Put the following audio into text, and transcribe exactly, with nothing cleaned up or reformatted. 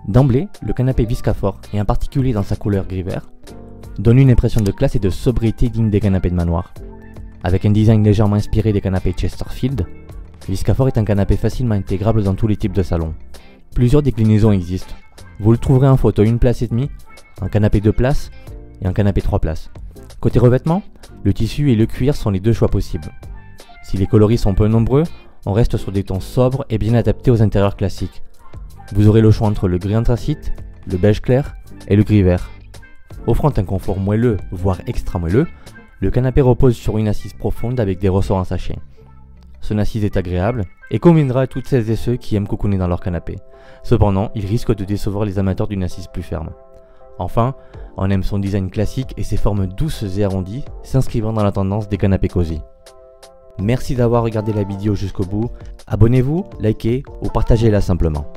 D'emblée, le canapé Viscafort, et en particulier dans sa couleur gris-vert, donne une impression de classe et de sobriété digne des canapés de manoir. Avec un design légèrement inspiré des canapés Chesterfield, Viscafort est un canapé facilement intégrable dans tous les types de salons. Plusieurs déclinaisons existent. Vous le trouverez en fauteuil une place et demie, en canapé deux places et en canapé trois places. Côté revêtement, le tissu et le cuir sont les deux choix possibles. Si les coloris sont peu nombreux, on reste sur des tons sobres et bien adaptés aux intérieurs classiques. Vous aurez le choix entre le gris anthracite, le beige clair et le gris vert. Offrant un confort moelleux, voire extra moelleux, le canapé repose sur une assise profonde avec des ressorts en sachet. Son assise est agréable et conviendra à toutes celles et ceux qui aiment cocooner dans leur canapé. Cependant, il risque de décevoir les amateurs d'une assise plus ferme. Enfin, on aime son design classique et ses formes douces et arrondies, s'inscrivant dans la tendance des canapés cosy. Merci d'avoir regardé la vidéo jusqu'au bout, abonnez-vous, likez ou partagez-la simplement.